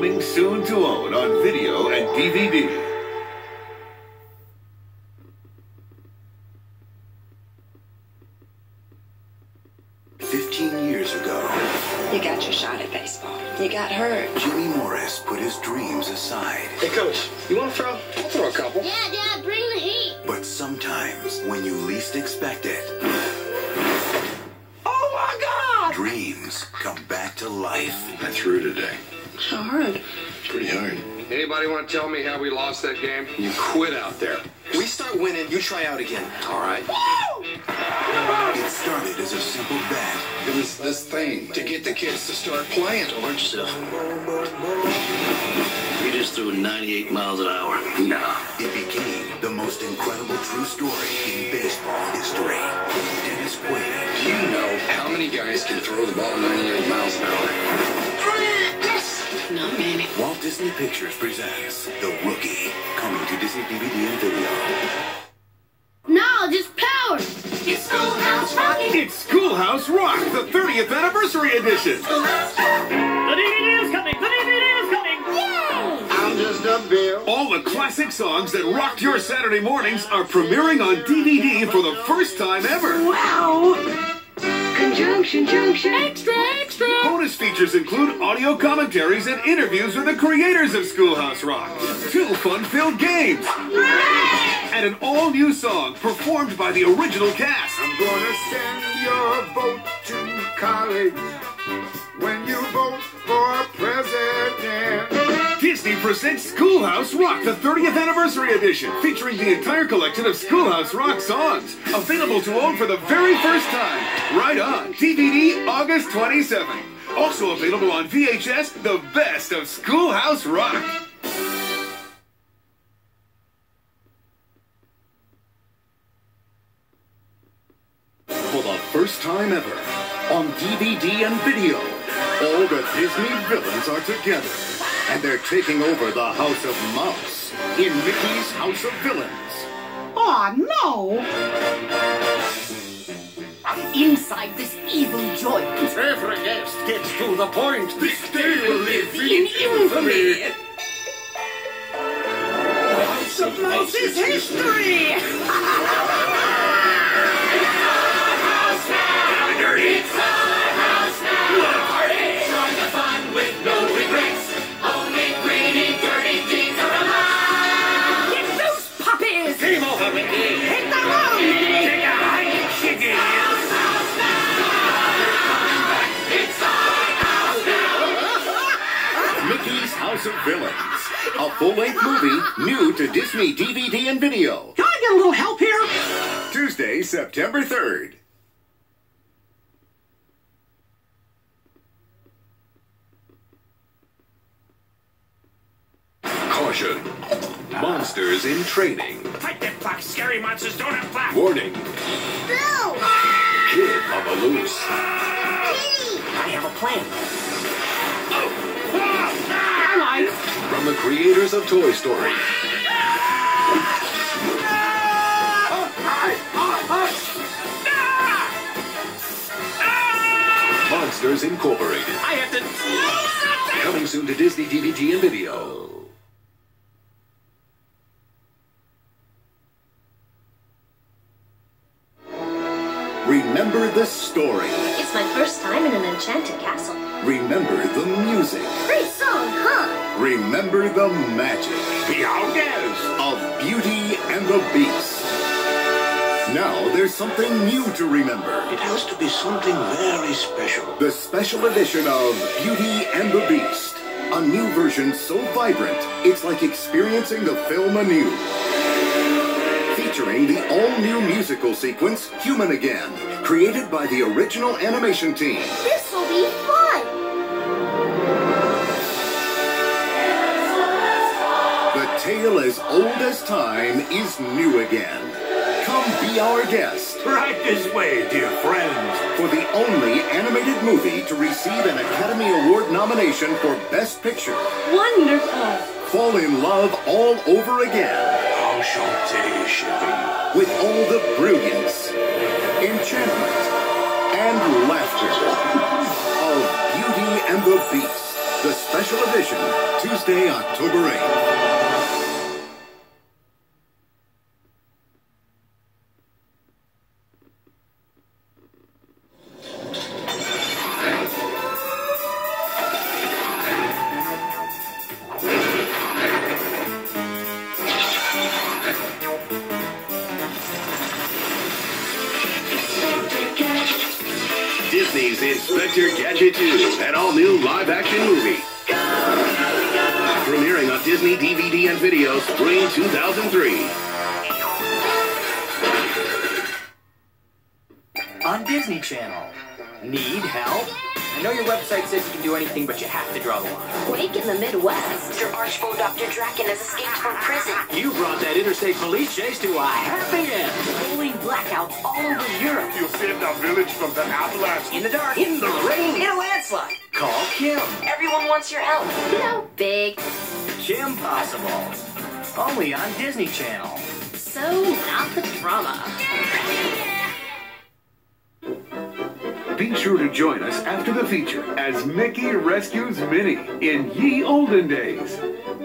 Coming soon to own on video and DVD. You got your shot at baseball. You got hurt. Jimmy Morris put his dreams aside. Hey, Coach, you want to throw? I'll throw a couple. Yeah, Dad, bring the heat. But sometimes, when you least expect it... Oh, my God! Dreams come back to life. I threw today. How hard? Pretty hard. Anybody want to tell me how we lost that game? You quit out there. We start winning, you try out again. All right. It started as a simple bet. It was this thing to get the kids to start playing. Don't hurt yourself. We just threw 98 miles an hour. Nah. It became the most incredible true story in baseball history. Dennis Quaid. Do you know how many guys can throw the ball 98 miles an hour? Not many. Walt Disney Pictures presents The Rookie, coming to Disney DVD and video. Knowledge is power. It's Schoolhouse Rock. It's Schoolhouse Rock, the 30th anniversary edition. The DVD is coming. The DVD is coming. Yay! I'm just a bill. All the classic songs that rocked your Saturday mornings are premiering on DVD for the first time ever. Wow! Conjunction, junction. Extra, extra. Bonus features include audio commentaries and interviews with the creators of Schoolhouse Rock, 2 fun-filled games, and an all-new song performed by the original cast. I'm gonna send your vote to college when you vote for president. Disney presents Schoolhouse Rock, the 30th anniversary edition, featuring the entire collection of Schoolhouse Rock songs, available to own for the very first time, right on DVD August 27th. Also available on VHS, the best of Schoolhouse Rock. For the first time ever, on DVD and video, all the Disney villains are together, and they're taking over the House of Mouse in Mickey's House of Villains. Aw, no! Inside this evil joint. Every guest gets to the point. This day will live In infamy. House of Mouse is history! It's our house now. What a party! Join the fun with no regrets. Only greedy, dirty deeds are allowed. Get those puppies! Game over, Mickey. Hit the road! Take a hike, chicken. It's our house now. Mickey's House of Villains, a full-length movie new to Disney DVD and video. Can I get a little help here? Tuesday, September 3rd. Caution. Monsters in training. Fight that clock. Scary monsters don't have clocks. Warning. Bill! Kid on the loose. Kitty! I have a plan. Alright. From the creators of Toy Story. Monsters Incorporated. I have to... Coming soon to Disney DVD and video. Remember the story. It's my first time in an enchanted castle. Remember the music. Great song, huh? Remember the magic Be our guest. of Beauty and the Beast. Now there's something new to remember. It has to be something very special. The special edition of Beauty and the Beast. A new version so vibrant, it's like experiencing the film anew. Featuring the all-new musical sequence, Human Again, created by the original animation team. This'll be fun! The tale as old as time is new again. Come be our guest Right this way, dear friends. for the only animated movie to receive an Academy Award nomination for Best Picture. Wonderful. Fall in love all over again Enchanté, chérie. with all the brilliance, enchantment, and laughter of Beauty and the Beast, the special edition, Tuesday, October 8th. Disney's Inspector Gadget 2, an all-new live-action movie. Premiering on Disney DVD and video spring 2003. On Disney Channel. Need help? I know your website says you can do anything, but you have to draw the line. Quake in the Midwest. Mr. Archibald Dr. Draken has escaped from prison. You brought that interstate police chase to a happy end. Rolling blackouts all over Europe. You saved our village from the avalanche. In the dark, in the rain, in a landslide. Call Kim. Everyone wants your help. No big. Kim Possible. Only on Disney Channel. So not the drama. Be sure to join us after the feature as Mickey rescues Minnie in Ye Olden Days.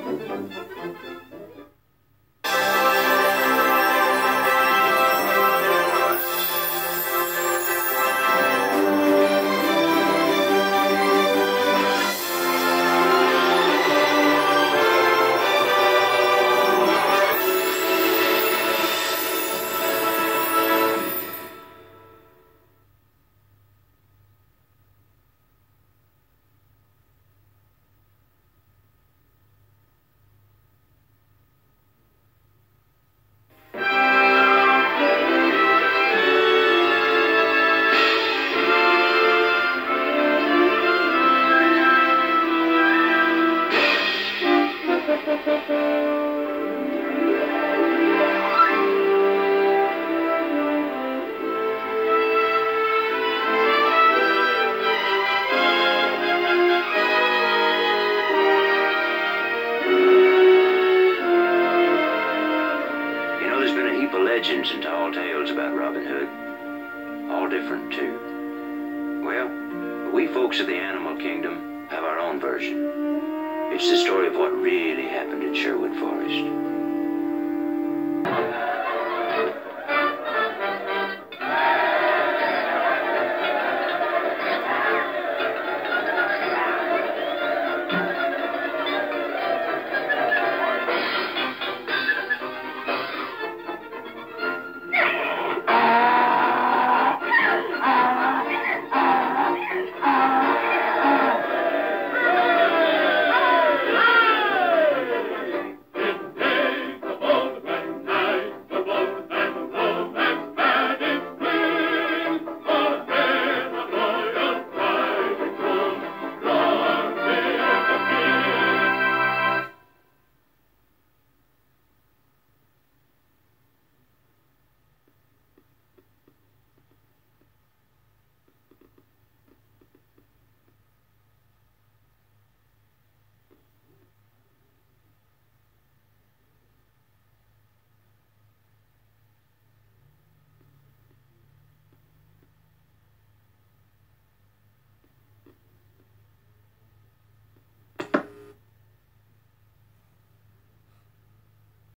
Legends and tall tales about Robin Hood. All different, too. Well, we folks of the animal kingdom have our own version. It's the story of what really happened in Sherwood Forest.